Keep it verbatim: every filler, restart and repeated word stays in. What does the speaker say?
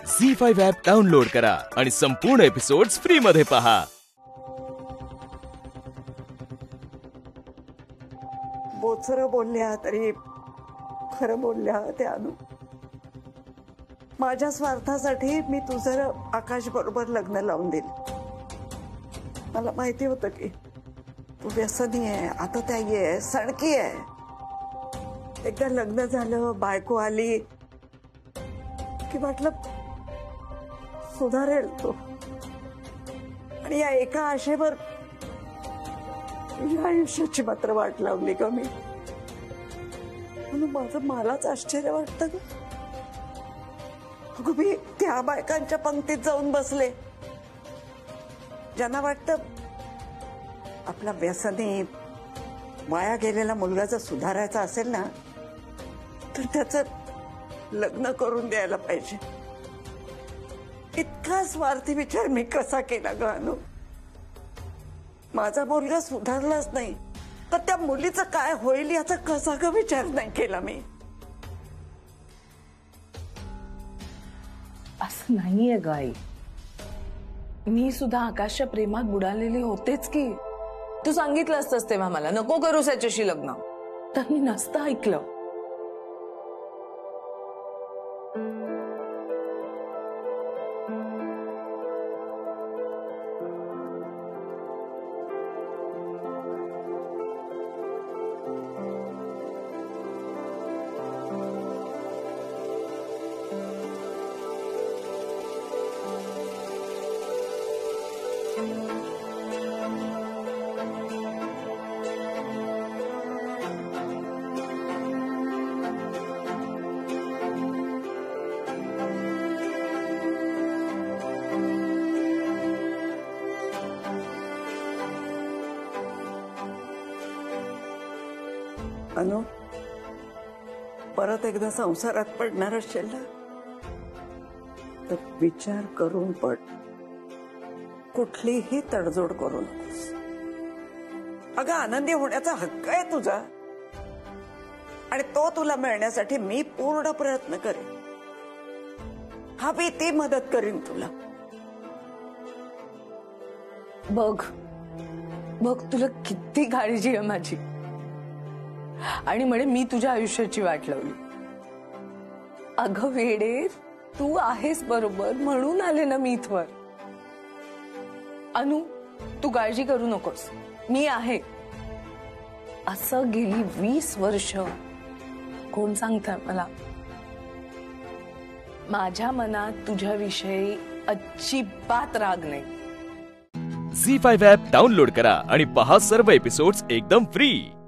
Zee five app download करा आणि संपूर्ण एपिसोड्स फ्री मध्ये पहा। बोचरं बोलल्या तरी खरं बोलल्या त्या अनु। माझ्या स्वार्थासाठी मी तुझं आकाश बरोबर लग्न लावून दिलं। मला माहिती होतं की तू व्यसनी आहे, आता त्यागी आहे, सणकी आहे। एकदा लग्न झालं, बायको आली की वाटलं सुधारेल तो, आणि या एका आशेवर तुझ्या आयुष्याची मात्र वाट लावली का मी? म्हणून माझं मलाच आश्चर्य वाटतं ग। अगं मी त्या बायकांच्या पंक्तीत जाऊन बसले ज्यांना वाटतं आपला व्यसनी वाया गेलेला मुलगा जर सुधारायचा असेल ना तर त्याचं लग्न करून द्यायला पाहिजे। इतका स्वार्थी विचार मी कसा केला ग अनु? माझा मुलगा सुधारलाच नाही तर त्या मुलीचं काय होईल याचा कसा ग विचार नाही केला मी? असं नाहीये ग आई, मी सुद्धा आकाशच्या प्रेमात बुडालेली होतेच की। तू सांगितलं असतंस तेव्हा मला नको करूस याच्याशी लग्न, तर मी नसतं ऐकलं। अनु, परत एकदा संसारात पडणार असेल ना तर विचार करून पड, कुठलीही तडजोड करू नकोस। अगं आनंदी होण्याचा हक्क आहे तुझा, आणि तो तुला मिळण्यासाठी मी पूर्ण प्रयत्न करेन, हवी ती मदत करीन तुला। बघ बघ तुला किती काळजी आहे माझी, आणि म्हणे मी तुझ्या आयुष्याची वाट लावली। अगं वेडे, तू आहेस बरोबर म्हणून आले ना मी इथवर। अनु, तू काळजी करू नकोस, मी आहे। असं गेली वीस वर्ष कोण सांगतंय मला? माझ्या मनात तुझ्याविषयी अजिबात राग नाही। झी फाइव्ह ॲप डाउनलोड करा आणि पहा सर्व एपिसोड्स एकदम फ्री।